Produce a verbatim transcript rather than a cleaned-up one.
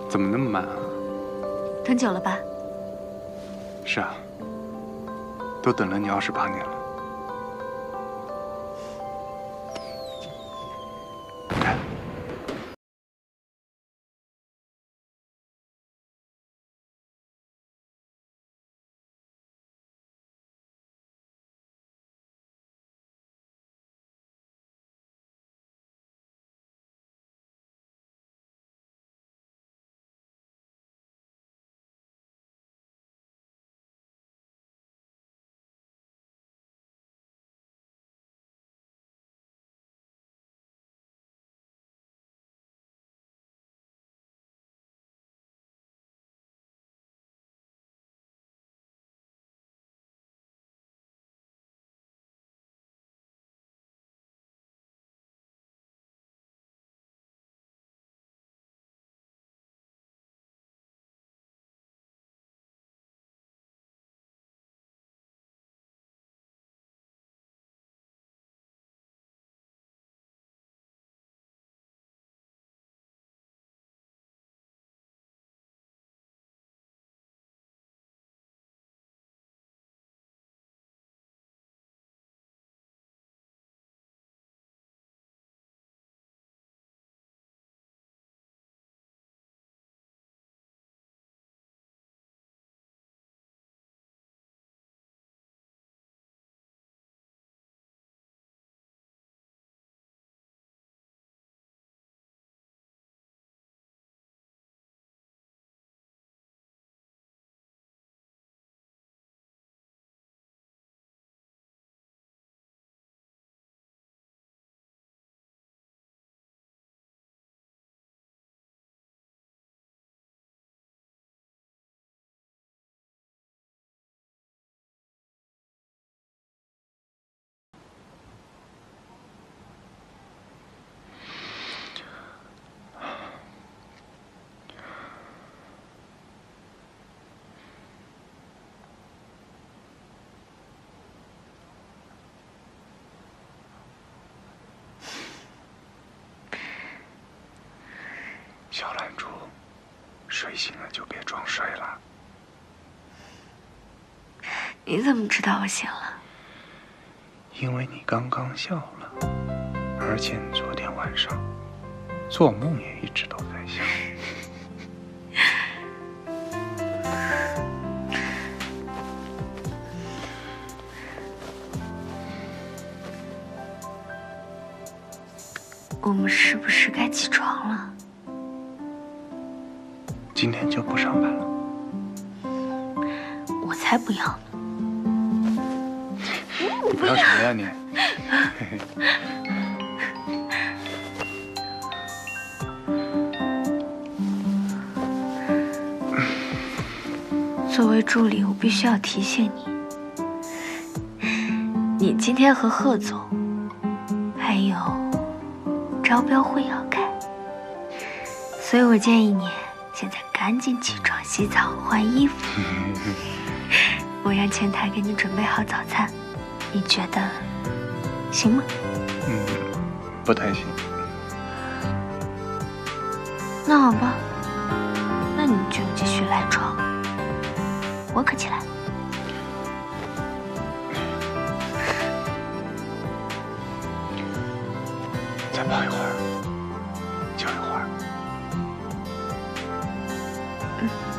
怎么那么慢啊？ 等久了吧？ 是啊，都等了你二十八年了。看。 小懒猪，睡醒了就别装睡了。 你怎么知道我醒了？ 因为你刚刚笑了，而且你昨天晚上做梦也一直都在笑。 我们是不是该起床了？ 今天就不上班了， 我才不要呢！ 你不要什么呀你？ 作为助理，我必须要提醒你，你今天和贺总还有招标会要开，所以我建议你现在赶紧起床、洗澡、换衣服。我让前台给你准备好早餐，你觉得行吗？ 嗯，不太行。 那好吧，那你就继续赖床，我可起来了。 再泡一会儿，就一会儿。 嗯。